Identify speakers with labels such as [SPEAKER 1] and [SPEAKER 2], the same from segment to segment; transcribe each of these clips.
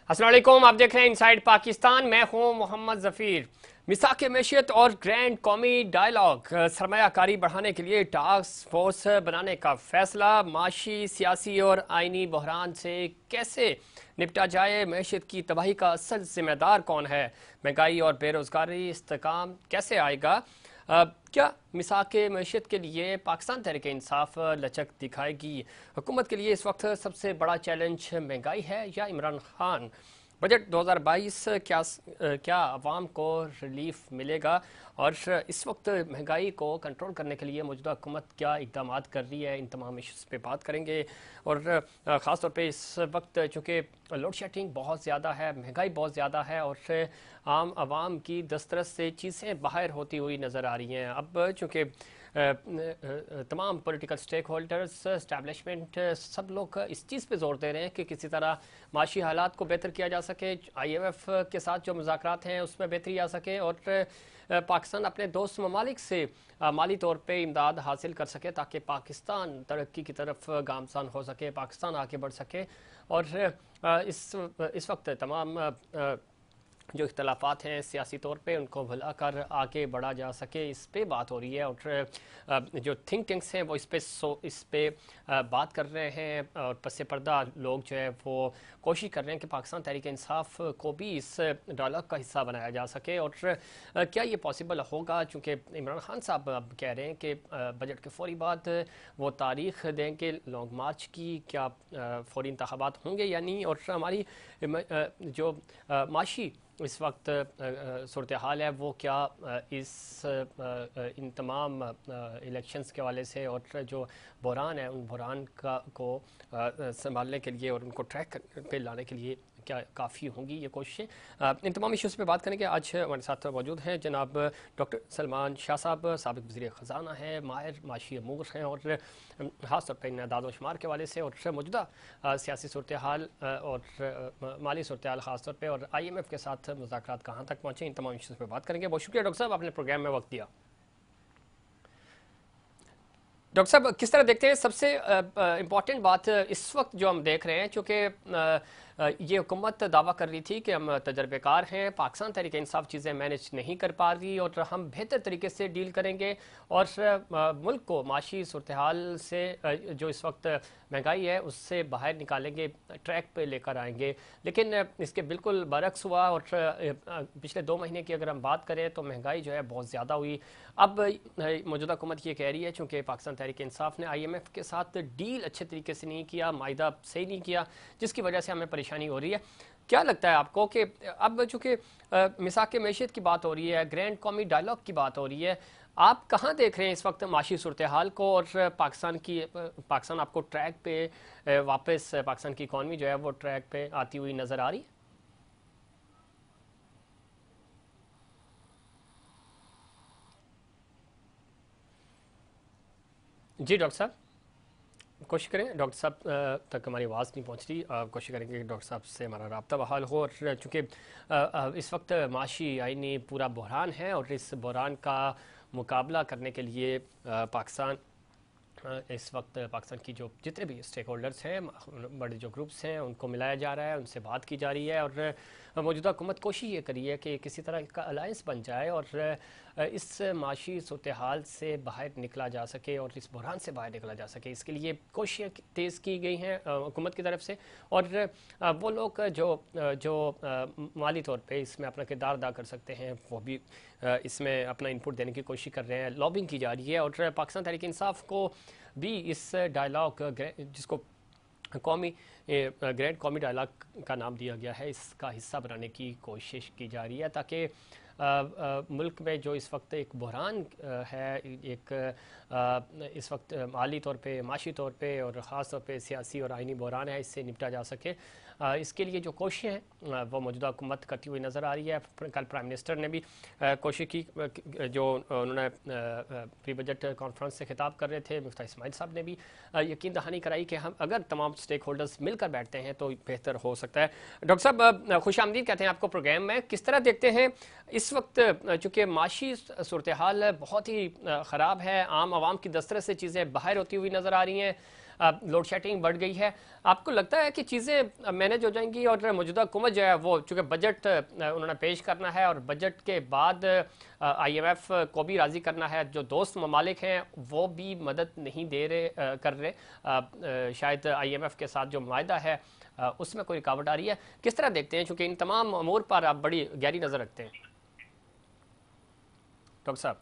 [SPEAKER 1] अस्सलाम वालेकुम, आप देख रहे हैं इनसाइड पाकिस्तान। मैं हूं मोहम्मद जफीर। मिसाक मैशियत और ग्रैंड कौमी डायलॉग, सरमायाकारी बढ़ाने के लिए टास्क फोर्स बनाने का फैसला। माशी, सियासी और आइनी बहरान से कैसे निपटा जाए, मैशियत की तबाही का असल जिम्मेदार कौन है, महंगाई और बेरोजगारी इस्तेकाम कैसे आएगा, क्या मिसाक मैशियत के लिए पाकिस्तान तहरीक इंसाफ लचक दिखाएगी। हुकूमत के लिए इस वक्त सबसे बड़ा चैलेंज महंगाई है या इमरान खान। बजट 2022 क्या आवाम को रिलीफ मिलेगा, और इस वक्त महंगाई को कंट्रोल करने के लिए मौजूदा हुकूमत क्या इकदाम कर रही है, इन तमाम इश्यूज़ पे बात करेंगे। और ख़ास तौर पे इस वक्त चूँकि लोड शेडिंग बहुत ज़्यादा है, महंगाई बहुत ज़्यादा है और आम आवाम की दस्तरस से चीज़ें बाहर होती हुई नज़र आ रही हैं। अब चूँकि तमाम पॉलिटिकल स्टेक होल्डर्स, इस्टेब्लिशमेंट, सब लोग इस चीज़ पे जोर दे रहे हैं कि किसी तरह माशी हालात को बेहतर किया जा सके, IMF के साथ जो मुज़ाकरात हैं उसमें बेहतरी आ सके और पाकिस्तान अपने दोस्त ममालिक से माली तौर पे इमदाद हासिल कर सके ताकि पाकिस्तान तरक्की की तरफ गामसान हो सके, पाकिस्तान आगे बढ़ सके। और इस वक्त तमाम जो इख्तलाफात हैं सियासी तौर पे उनको भुला कर आगे बढ़ा जा सके, इस पे बात हो रही है। और जो थिंक टैंक्स हैं वो इस पे बात कर रहे हैं, और पस्से पर्दा लोग जो है वो कोशिश कर रहे हैं कि पाकिस्तान तहरीक इंसाफ को भी इस डायलॉग का हिस्सा बनाया जा सके। और क्या ये पॉसिबल होगा, चूँकि इमरान खान साहब अब कह रहे हैं कि बजट के फौरी बाद वो तारीख देंगे लॉन्ग मार्च की, क्या फौरी इंतखाबात होंगे या नहीं। और हमारी जो माशी इस वक्त सूरत हाल है वो क्या इन तमाम इलेक्शंस के हवाले से और जो बहरान है उन बहरान को संभालने के लिए और उनको ट्रैक पे लाने के लिए क्या काफ़ी होंगी ये कोशिशें। इन तमाम इश्यूज़ पे बात करेंगे। आज हमारे साथ मौजूद हैं जनाब डॉक्टर सलमान शाह साहब, साबिक़ वज़ीर ख़ज़ाना हैं, माहिर माशी अमूर हैं और ख़ास तौर पर इन दादो शुमार के हवाले से और मौजूदा सियासी सूरत हाल और माली सूरत हाल ख़ास तौर पर और IMF के साथ मुज़ाकरात कहाँ तक पहुँचे, इन तमाम इश्यूज़ पर बात करेंगे। बहुत शुक्रिया डॉक्टर साहब, आपने प्रोग्राम में वक्त दिया। डॉक्टर साहब, किस तरह देखते हैं सबसे इम्पॉर्टेंट बात इस वक्त जो हम देख रहे हैं, चूँकि ये हुकूमत दावा कर रही थी कि हम तजर्बेकार हैं, पाकिस्तान तहरीक इंसाफ चीज़ें मैनेज नहीं कर पा रही और हम बेहतर तरीके से डील करेंगे और मुल्क को माशी सूरत हाल से जो इस वक्त महंगाई है उससे बाहर निकालेंगे, ट्रैक पे लेकर आएंगे। लेकिन इसके बिल्कुल बरक्स हुआ और पिछले 2 महीने की अगर हम बात करें तो महंगाई जो है बहुत ज़्यादा हुई। अब मौजूदा हुकूमत ये कह रही है चूँकि पाकिस्तान तहरीक इंसाफ ने IMF के साथ डील अच्छे तरीके से नहीं किया, मायदा सही नहीं किया, जिसकी वजह से हमें परेशानी हो रही है। क्या लगता है आपको कि अब चूँकि मिसाक मैशियत की बात हो रही है, ग्रैंड कौमी डायलॉग की बात हो रही है, आप कहाँ देख रहे हैं इस वक्त माशी सूरत हाल को और पाकिस्तान आपको ट्रैक पे वापस पाकिस्तान की इकॉनमी जो है वो ट्रैक पे आती हुई नज़र आ रही है? जी डॉक्टर साहब, कोशिश करें डॉक्टर साहब तक हमारी आवाज़ नहीं पहुंच रही, कोशिश करेंगे कि डॉक्टर साहब से हमारा राब्ता बहाल हो। और चूँकि इस वक्त माशी आइनी पूरा बहरान है और इस बहरान का मुकाबला करने के लिए पाकिस्तान इस वक्त पाकिस्तान की जो जितने भी स्टेक होल्डर्स हैं, बड़े जो ग्रुप्स हैं, उनको मिलाया जा रहा है, उनसे बात की जा रही है और मौजूदा हुकूमत कोशिश ये करी है कि किसी तरह का अलायंस बन जाए और इस माशी सूरत हाल से बाहर निकला जा सके और इस बहरान से बाहर निकला जा सके। इसके लिए कोशिशें तेज़ की गई हैं हुकूमत की तरफ से और वो लोग जो माली तौर पे इसमें अपना किरदार अदा कर सकते हैं वो भी इसमें अपना इनपुट देने की कोशिश कर रहे हैं। लॉबिंग की जा रही है और पाकिस्तान तहरीक इंसाफ को भी इस डायलॉग जिसको ग्रैंड कौमी डायलॉग का नाम दिया गया है, इसका हिस्सा बनाने की कोशिश की जा रही है ताकि मुल्क में जो इस वक्त एक बहरान है, इस वक्त माली तौर पे, माशी तौर पे और ख़ास तौर पे सियासी और आइनी बहरान है, इससे निपटा जा सके। इसके लिए जो कोशिशें हैं वो मौजूदा हुकूमत करती हुई नज़र आ रही है। कल प्राइम मिनिस्टर ने भी कोशिश की, जो उन्होंने प्री बजट कॉन्फ्रेंस से खिताब कर रहे थे, मुफ्ती इस्माइल साहब ने भी यकीन दहानी कराई कि हम अगर तमाम स्टेक होल्डर्स मिलकर बैठते हैं तो बेहतर हो सकता है। डॉक्टर साहब, खुश आमदीद कहते हैं आपको प्रोग्राम में। किस तरह देखते हैं इस वक्त, चूँकि माशी सूरत हाल बहुत ही ख़राब है, आम आवाम की दस्तरस से चीज़ें बाहर होती हुई नज़र आ रही हैं, لوڈ شیڈنگ بڑھ گئی ہے. آپ کو لگتا ہے کہ چیزیں مینیج ہو جائیں گی اور موجودہ حکومت جو ہے وہ چونکہ بجٹ انہوں نے پیش کرنا ہے اور بجٹ کے بعد آئی ایم ایف کو بھی راضی کرنا ہے, جو دوست ممالک ہیں وہ بھی مدد نہیں کر رہے, شاید آئی ایم ایف کے ساتھ جو معاہدہ ہے اس میں کوئی رکاوٹ آ رہی ہے, کس طرح دیکھتے ہیں چونکہ ان تمام امور پر آپ بڑی گہری نظر رکھتے ہیں ڈاکٹر صاحب؟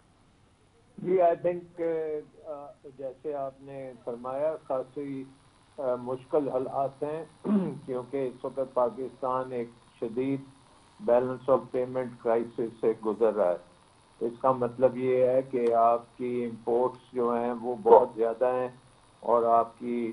[SPEAKER 2] جی آئی تھنک جیسے آپ نے فرمایا خاصی مشکل حالات ہیں کیونکہ اس وقت پاکستان ایک شدید بیلنس آف پیمنٹ کرائسس سے گزر رہا ہے. اس کا مطلب یہ ہے کہ آپ کی امپورٹس جو ہیں وہ بہت زیادہ ہیں اور آپ کی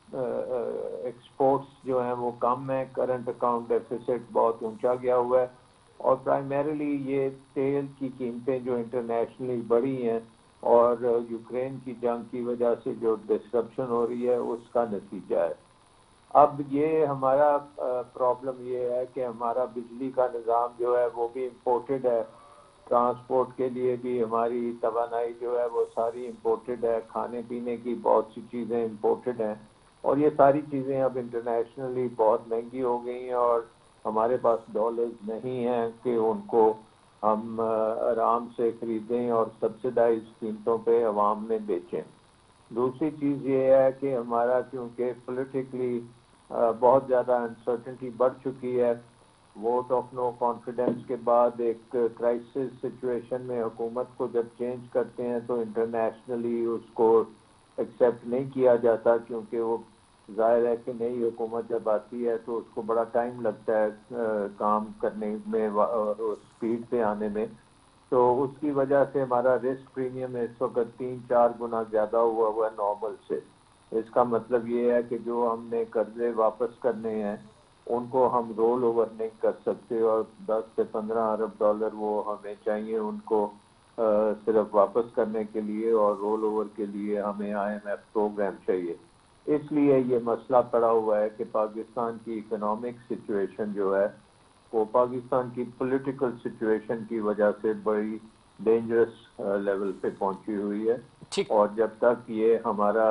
[SPEAKER 2] ایکسپورٹس جو ہیں وہ کم ہیں. کرنٹ اکاؤنٹ ڈیفیسٹ بہت اونچا گیا ہوا ہے اور پرائمریلی یہ تیل کی قیمتیں جو انٹرنیشنلی بڑھی ہیں اور یوکرین کی جنگ کی وجہ سے جو ڈسرپشن ہو رہی ہے اس کا نتیجہ ہے. اب یہ ہمارا پرابلم یہ ہے کہ ہمارا بجلی کا نظام جو ہے وہ بھی امپورٹڈ ہے, ٹرانسپورٹ کے لیے بھی ہماری توانائی جو ہے وہ ساری امپورٹڈ ہے, کھانے پینے کی بہت سی چیزیں امپورٹڈ ہیں اور یہ ساری چیزیں اب انٹرنیشنلی بہت مہنگی ہو گئی ہیں اور ہمارے پاس ڈالرز نہیں ہیں کہ ان کو ہم آرام سے خریدیں اور سبسڈائز قیمتوں پہ عوام میں بیچیں. دوسری چیز یہ ہے کہ ہمارا کیونکہ پولیٹیکلی بہت زیادہ انسرٹنٹی بڑھ چکی ہے, ووٹ آف نو کانفیڈنس کے بعد ایک کرائسس سچویشن میں حکومت کو جب چینج کرتے ہیں تو انٹرنیشنلی اس کو ایکسیپٹ نہیں کیا جاتا کیونکہ وہ ظاہر ہے کہ نئی حکومت جب آتی ہے تو اس کو بڑا ٹائم لگتا ہے کام کرنے میں اور اسپیڈ پہ آنے میں. تو اس کی وجہ سے ہمارا رسک پریمیم اس وقت 3-4 گنا زیادہ ہوا ہے نارمل سے. اس کا مطلب یہ ہے کہ جو ہم نے قرضے واپس کرنے ہیں ان کو ہم رول اوور نہیں کر سکتے اور 10 سے 15 ارب ڈالر وہ ہمیں چاہیے ان کو صرف واپس کرنے کے لیے, اور رول اوور کے لیے ہمیں آئی ایم ایف پروگرام چاہیے. اس لیے یہ مسئلہ پڑا ہوا ہے کہ پاکستان کی اکنامک سچویشن جو ہے وہ پاکستان کی پولیٹیکل سچویشن کی وجہ سے بڑی ڈینجرس لیول پہ پہنچی ہوئی ہے.
[SPEAKER 1] ٹھیک.
[SPEAKER 2] اور جب تک یہ ہمارا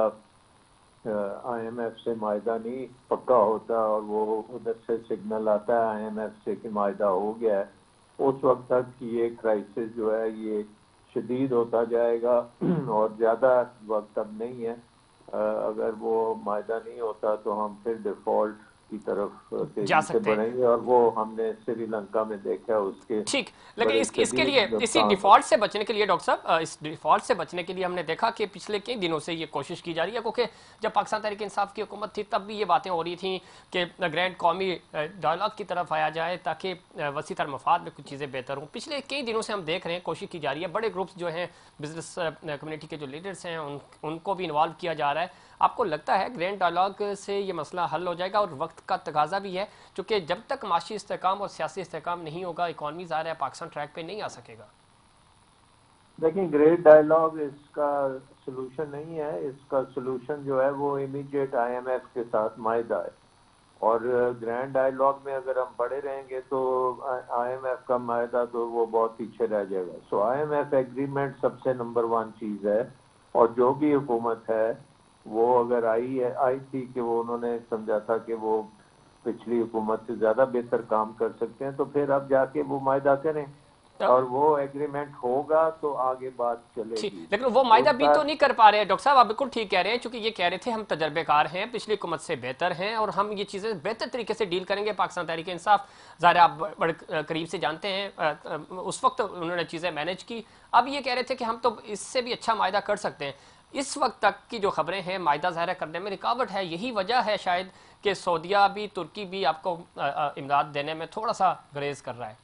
[SPEAKER 2] آئی ایم ایف سے معاہدہ نہیں پکا ہوتا اور وہ ادھر سے سگنل آتا ہے آئی ایم ایف سے کہ معاہدہ ہو گیا ہے, اس وقت تک یہ کرائسس جو ہے یہ شدید ہوتا جائے گا اور زیادہ وقت اب نہیں ہے. اگر وہ معاہدہ نہیں ہوتا تو ہم پھر ڈیفالٹ کی طرف
[SPEAKER 1] جا
[SPEAKER 2] تیزی سے
[SPEAKER 1] سکتے ہیں.
[SPEAKER 2] بڑھیں گے اور وہ ہم نے سری لنکا میں دیکھا اس کے
[SPEAKER 1] ٹھیک, لیکن
[SPEAKER 2] بڑے
[SPEAKER 1] اس کے لیے
[SPEAKER 2] شدید
[SPEAKER 1] اسی
[SPEAKER 2] نقصان ہوتے.
[SPEAKER 1] ڈیفالٹ سے بچنے کے لیے ڈاکٹر صاحب, اس ڈیفالٹ سے بچنے کے لیے ہم نے دیکھا کہ پچھلے کئی دنوں سے یہ کوشش کی جا رہی ہے, کیونکہ جب پاکستان تحریک انصاف کی حکومت تھی تب بھی یہ باتیں ہو رہی تھیں کہ گرینڈ قومی ڈائلاگ کی طرف آیا جائے تاکہ وسیع تر مفاد میں کچھ چیزیں بہتر ہوں. پچھلے کئی دنوں سے ہم دیکھ رہے ہیں کوشش کی جا رہی ہے, بڑے گروپس جو ہیں بزنس کمیونٹی کے جو لیڈرز ہیں ان کو بھی انوالو کیا جا رہا ہے. آپ کو لگتا ہے گرینڈ ڈائلاگ سے یہ مسئلہ حل ہو جائے گا؟ اور وقت کا تقاضا بھی ہے کیونکہ جب تک معاشی استحکام اور سیاسی استحکام نہیں ہوگا اکانومی ظاہر ہے پاکستان ٹریک پہ نہیں آ سکے گا.
[SPEAKER 2] دیکھیں گریٹ ڈائلاگ اس کا سلوشن نہیں ہے. اس کا سلوشن جو ہے وہ امیڈیٹ آئی ایم ایف کے ساتھ معاہدہ ہے, اور گرینڈ ڈائلاگ میں اگر ہم پڑے رہیں گے تو آئی ایم ایف کا معاہدہ تو وہ بہت پیچھے رہ جائے گا. So I M F agreement سب سے نمبر 1 چیز ہے, اور جو بھی حکومت ہے وہ اگر آئی تھی کہ وہ انہوں نے سمجھا تھا کہ وہ پچھلی حکومت سے زیادہ بہتر کام کر سکتے ہیں تو پھر اب جا کے وہ معاہدہ کریں اور وہ ایگریمنٹ ہوگا تو آگے بات چلے
[SPEAKER 1] ٹھیک,
[SPEAKER 2] گی.
[SPEAKER 1] لیکن وہ معاہدہ
[SPEAKER 2] اس
[SPEAKER 1] بھی
[SPEAKER 2] کا
[SPEAKER 1] تو نہیں کر پا رہے ہیں ڈاکٹر صاحب. آپ بالکل ٹھیک کہہ رہے ہیں, چونکہ یہ کہہ رہے تھے ہم تجربے کار ہیں, پچھلی حکومت سے بہتر ہیں اور ہم یہ چیزیں بہتر طریقے سے ڈیل کریں گے. پاکستان تحریک انصاف ظاہر آپ بڑے قریب سے جانتے ہیں, اس وقت انہوں نے چیزیں مینیج کی. اب یہ کہہ رہے تھے کہ ہم تو اس سے بھی اچھا معاہدہ کر سکتے ہیں. اس وقت تک کی جو خبریں ہیں معاہدہ ظاہر کرنے میں رکاوٹ ہے, یہی وجہ ہے شاید کہ سعودیہ بھی ترکی بھی آپ کو امداد دینے میں تھوڑا سا گریز کر رہا ہے.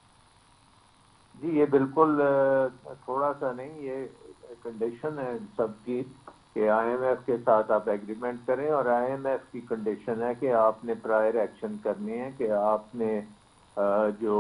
[SPEAKER 2] جی یہ بالکل تھوڑا سا نہیں, یہ کنڈیشن ہے سب کی کہ آئی ایم ایف کے ساتھ آپ ایگریمنٹ کریں, اور آئی ایم ایف کی کنڈیشن ہے کہ آپ نے پرائر ایکشن کرنی ہے کہ آپ نے جو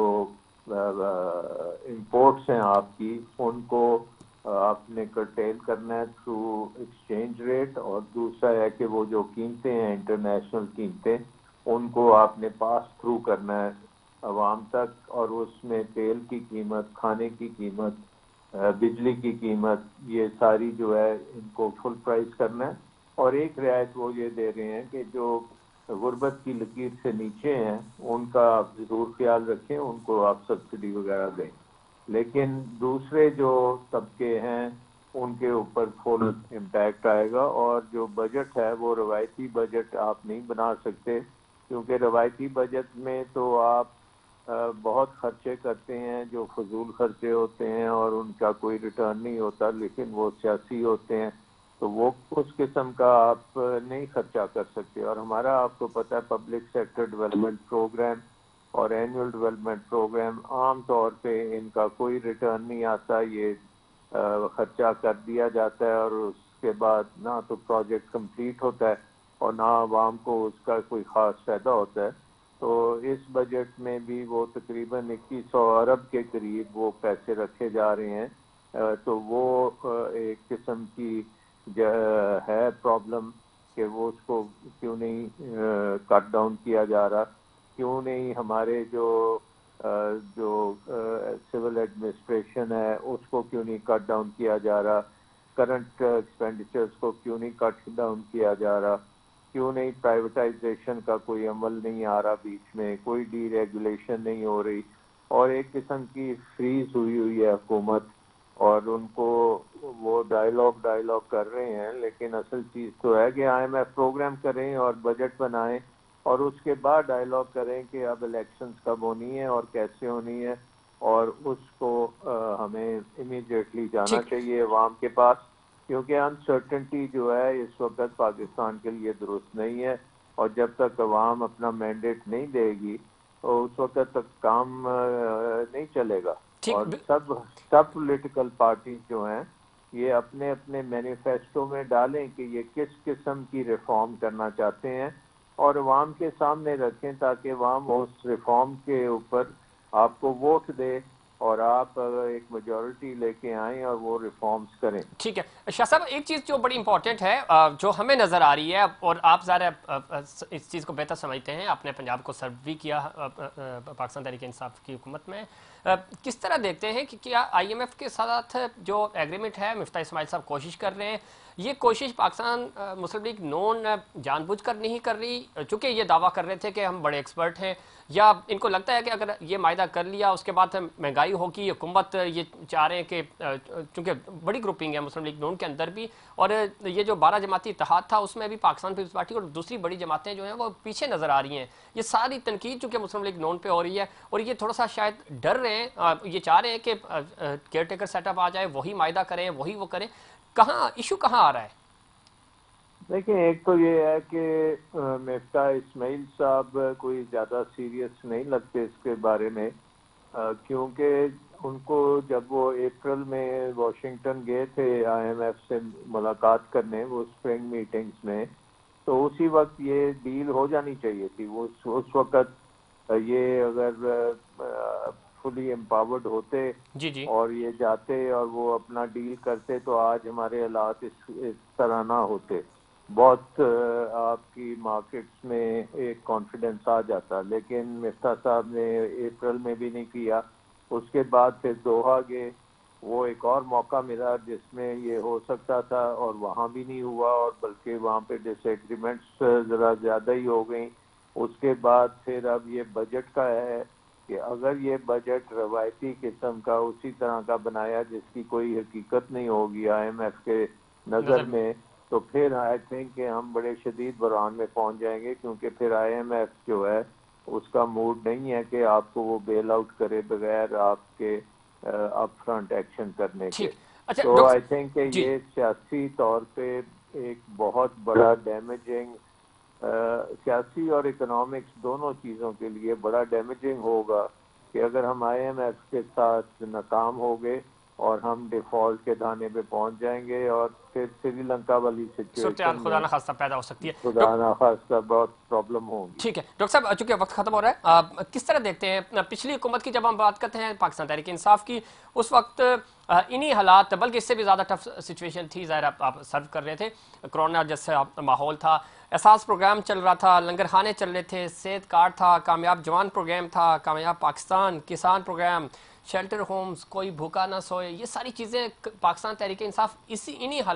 [SPEAKER 2] امپورٹس ہیں آپ کی ان کو آپ نے کرٹیل کرنا ہے تھرو ایکسچینج ریٹ, اور دوسرا ہے کہ وہ جو قیمتیں ہیں انٹرنیشنل قیمتیں ان کو آپ نے پاس تھرو کرنا ہے عوام تک, اور اس میں تیل کی قیمت, کھانے کی قیمت, بجلی کی قیمت, یہ ساری جو ہے ان کو فل پرائز کرنا ہے. اور ایک رعایت وہ یہ دے رہے ہیں کہ جو غربت کی لکیر سے نیچے ہیں ان کا آپ ضرور خیال رکھیں، ان کو آپ سبسڈی وغیرہ دیں، لیکن دوسرے جو طبقے ہیں ان کے اوپر فل امپیکٹ آئے گا۔ اور جو بجٹ ہے وہ روایتی بجٹ آپ نہیں بنا سکتے، کیونکہ روایتی بجٹ میں تو آپ بہت خرچے کرتے ہیں جو فضول خرچے ہوتے ہیں اور ان کا کوئی ریٹرن نہیں ہوتا، لیکن وہ سیاسی ہوتے ہیں، تو وہ اس قسم کا آپ نہیں خرچہ کر سکتے۔ اور ہمارا آپ کو پتہ ہے پبلک سیکٹر ڈیولپمنٹ پروگرام اور اینول ڈیولپمنٹ پروگرام عام طور پہ ان کا کوئی ریٹرن نہیں آتا، یہ خرچہ کر دیا جاتا ہے اور اس کے بعد نہ تو پروجیکٹ کمپلیٹ ہوتا ہے اور نہ عوام کو اس کا کوئی خاص فائدہ ہوتا ہے۔ تو اس بجٹ میں بھی وہ تقریباً 2100 ارب کے قریب وہ پیسے رکھے جا رہے ہیں، تو وہ ایک قسم کی ہے پرابلم کہ وہ اس کو کیوں نہیں کٹ ڈاؤن کیا جا رہا، کیوں نہیں ہمارے جو سول ایڈمنسٹریشن ہے اس کو کیوں نہیں کٹ ڈاؤن کیا جا رہا، کرنٹ ایکسپینڈیچرز کو کیوں نہیں کٹ ڈاؤن کیا جا رہا، کیوں نہیں پرائیویٹائزیشن کا کوئی عمل نہیں آ رہا، بیچ میں کوئی ڈی ریگولیشن نہیں ہو رہی، اور ایک قسم کی فریز ہوئی ہے حکومت، اور ان کو وہ ڈائلاگ کر رہے ہیں، لیکن اصل چیز تو ہے کہ آئی ایم ایف پروگرام کریں اور بجٹ بنائیں اور اس کے بعد ڈائلاگ کریں کہ اب الیکشنز کب ہونی ہے اور کیسے ہونی ہے، اور اس کو ہمیں امیڈیٹلی جانا
[SPEAKER 1] ٹھیک
[SPEAKER 2] چاہیے عوام کے پاس، کیونکہ انسرٹنٹی جو ہے اس وقت پاکستان کے لیے درست نہیں ہے، اور جب تک عوام اپنا مینڈیٹ نہیں دے گی تو اس وقت تک کام نہیں چلے گا۔
[SPEAKER 1] ٹھیک
[SPEAKER 2] اور سب پولیٹیکل پارٹیز جو ہیں یہ اپنے اپنے مینیفیسٹو میں ڈالیں کہ یہ کس قسم کی ریفارم کرنا چاہتے ہیں اور عوام کے سامنے رکھیں، تاکہ عوام اس ریفارم کے اوپر آپ کو ووٹ دے اور آپ ایک میجورٹی لے کے آئیں اور وہ ریفارمز کریں۔
[SPEAKER 1] ٹھیک ہے شاہ صاحب، ایک چیز جو بڑی امپورٹنٹ ہے جو ہمیں نظر آ رہی ہے، اور آپ ظاہر اس چیز کو بہتر سمجھتے ہیں، آپ نے پنجاب کو سرو بھی کیا پاکستان تحریک انصاف کی حکومت میں، کس طرح دیکھتے ہیں کہ کیا آئی ایم ایف کے ساتھ جو ایگریمنٹ ہے مفتاح اسماعیل صاحب کوشش کر رہے ہیں، یہ کوشش پاکستان مسلم لیگ نون جان بوجھ کر نہیں کر رہی، چونکہ یہ دعویٰ کر رہے تھے کہ ہم بڑے ایکسپرٹ ہیں، یا ان کو لگتا ہے کہ اگر یہ معاہدہ کر لیا اس کے بعد مہنگائی ہوگی، حکومت یہ چاہ رہے ہیں کہ چونکہ بڑی گروپنگ ہے مسلم لیگ نون کے اندر بھی، اور یہ جو 12 جماعتی اتحاد تھا اس میں بھی پاکستان پیپلز پارٹی اور دوسری بڑی جماعتیں جو ہیں وہ پیچھے نظر آ رہی ہیں، یہ ساری تنقید چونکہ مسلم لیگ نون پہ ہو رہی ہے، اور یہ تھوڑا سا شاید ڈر رہے ہیں، یہ چاہ رہے ہیں کہ کیئر ٹیکر سیٹ اپ آ جائے، وہی معاہدہ کریں، وہی وہ کریں، کہاں ایشو کہاں آ رہا ہے؟
[SPEAKER 2] دیکھیں، ایک تو یہ ہے کہ مفتاح اسماعیل صاحب کوئی زیادہ سیریس نہیں لگتے اس کے بارے میں، کیونکہ ان کو جب وہ اپریل میں واشنگٹن گئے تھے آئی ایم ایف سے ملاقات کرنے، وہ اسپرنگ میٹنگز میں، تو اسی وقت یہ ڈیل ہو جانی چاہیے تھی۔ وہ اس وقت یہ اگر فلی امپاورڈ ہوتے
[SPEAKER 1] جی جی
[SPEAKER 2] اور یہ جاتے اور وہ اپنا ڈیل کرتے تو آج ہمارے حالات اس طرح نہ ہوتے، بہت آپ کی مارکیٹس میں ایک کانفیڈنس آ جاتا، لیکن مفتاح صاحب نے اپریل میں بھی نہیں کیا۔ اس کے بعد پھر دوحہ گئے، وہ ایک اور موقع ملا جس میں یہ ہو سکتا تھا اور وہاں بھی نہیں ہوا، اور بلکہ وہاں پہ ڈس ایگریمنٹس ذرا زیادہ ہی ہو گئیں۔ اس کے بعد پھر اب یہ بجٹ کا ہے کہ اگر یہ بجٹ روایتی قسم کا اسی طرح کا بنایا جس کی کوئی حقیقت نہیں ہوگی آئی ایم ایف کے نظر میں، تو پھر آئی تھنک کہ ہم بڑے شدید بحران میں پہنچ جائیں گے، کیونکہ پھر آئی ایم ایف جو ہے اس کا موڈ نہیں ہے کہ آپ کو وہ بیل آؤٹ کرے بغیر آپ کے اپ فرنٹ ایکشن کرنے کے۔
[SPEAKER 1] ٹھیک اچھا
[SPEAKER 2] تو
[SPEAKER 1] ڈاکٹر
[SPEAKER 2] آئی تھنک کہ
[SPEAKER 1] جی
[SPEAKER 2] یہ سیاسی طور پہ ایک بہت بڑا ڈیمیجنگ، سیاسی اور اکنامکس دونوں چیزوں کے لیے بڑا ڈیمیجنگ ہوگا کہ اگر ہم آئی ایم ایف کے ساتھ ناکام ہو گئے اور ہم ڈیفالٹ کے دھانے پہ پہنچ جائیں گے، اور پھر سری لنکا والی
[SPEAKER 1] صورتحال
[SPEAKER 2] سچویشن
[SPEAKER 1] خدا
[SPEAKER 2] میں
[SPEAKER 1] نہ خواستہ پیدا ہو سکتی ہے۔
[SPEAKER 2] خدا نخواستہ بہت پرابلم ہوگی۔
[SPEAKER 1] ٹھیک ہے ڈاکٹر صاحب، چونکہ وقت ختم ہو رہا ہے، آپ کس طرح دیکھتے ہیں پچھلی حکومت کی؟ جب ہم بات کرتے ہیں پاکستان تحریک انصاف کی، اس وقت انہی حالات بلکہ اس سے بھی زیادہ ٹف سچویشن تھی، ظاہر آپ سرو کر رہے تھے، کرونا جیسا ماحول تھا، احساس پروگرام چل رہا تھا، لنگر خانے چل رہے تھے، صحت کارڈ تھا، کامیاب جوان پروگرام تھا، کامیاب پاکستان، کسان پروگرام، شیلٹر ہومز، کوئی بھوکا نہ سوئے، یہ ساری چیزیں پاکستان تحریک انصاف انہی حالات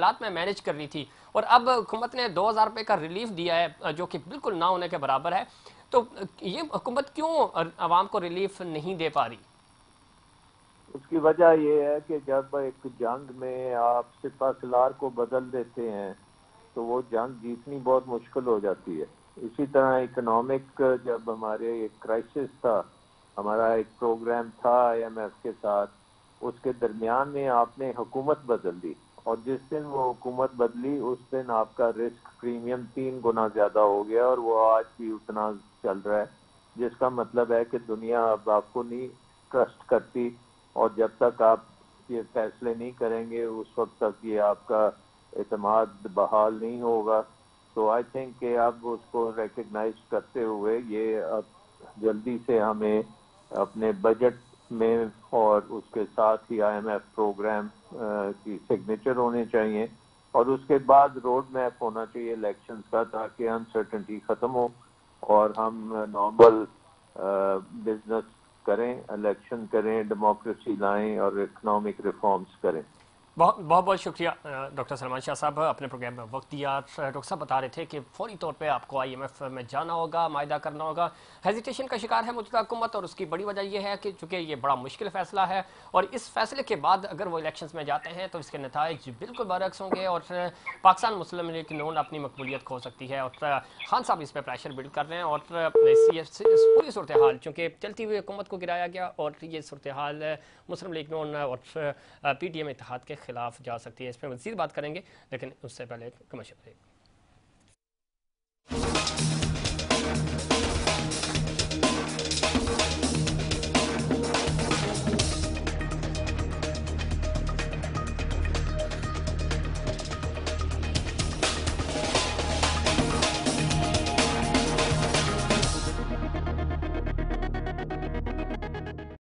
[SPEAKER 1] हालात में मैनेज कर रही थी, और अब हुकूमत ने 2000 रुपये का रिलीफ दिया है जो कि बिल्कुल ना होने के बराबर है। तो ये हुकूमत क्यों आवाम को रिलीफ नहीं दे पा रही?
[SPEAKER 2] उसकी वजह ये है कि जब एक जंग में आप सिपह सलार को बदल देते हैं तो वो जंग जीतनी बहुत मुश्किल हो जाती है। इसी तरह इकोनॉमिक जब हमारे एक क्राइसिस था, हमारा एक प्रोग्राम था IMF के साथ, उसके दरमियान में आपने हुकूमत बदल दी, और जिस दिन वो हुकूमत बदली उस दिन आपका रिस्क प्रीमियम 3 गुना ज़्यादा हो गया, और वो आज भी उतना चल रहा है, जिसका मतलब है कि दुनिया अब आपको नहीं ट्रस्ट करती, और जब तक आप ये फैसले नहीं करेंगे उस वक्त तक ये आपका एतमाद बहाल नहीं होगा। तो आई थिंक कि अब उसको रिकग्नाइज करते हुए ये अब जल्दी से हमें अपने बजट में और उसके साथ ही IMF प्रोग्राम की सिग्नेचर होने चाहिए, और उसके बाद रोड मैप होना चाहिए इलेक्शंस का, ताकि अनसर्टेनिटी ख़त्म हो और हम नॉर्मल बिजनेस करें, इलेक्शन करें, डेमोक्रेसी लाएं और इकोनॉमिक रिफॉर्म्स करें।
[SPEAKER 1] बहुत बहुत शुक्रिया डॉक्टर सलमान शाह साहब, अपने प्रोग्राम में वक्त दिया। डॉक्टर साहब बता रहे थे कि फौरी तौर पे आपको IMF में जाना होगा, मायदा करना होगा। हेजिटेशन का शिकार है मौजूदा हुकूमत, और उसकी बड़ी वजह यह है कि चूँकि ये बड़ा मुश्किल फ़ैसला है, और इस फैसले के बाद अगर वो इलेक्शंस में जाते हैं तो इसके नताइज बिल्कुल बरअक्स होंगे, और पाकिस्तान मुस्लिम लीग नून अपनी मकबूलियत खो सकती है। और खान साहब इस पर प्रेशर बिल्ड कर रहे हैं, और इस पूरी सूरत हाल चूँकि चलती हुई हुकूमत को गिराया गया, और ये सूरत हाल मुस्लिम लीग नून और PTM इत्तेहाद के खिलाफ जा सकती है। इस पर मज़ीद बात करेंगे, लेकिन उससे पहले कमर्शियल ब्रेक।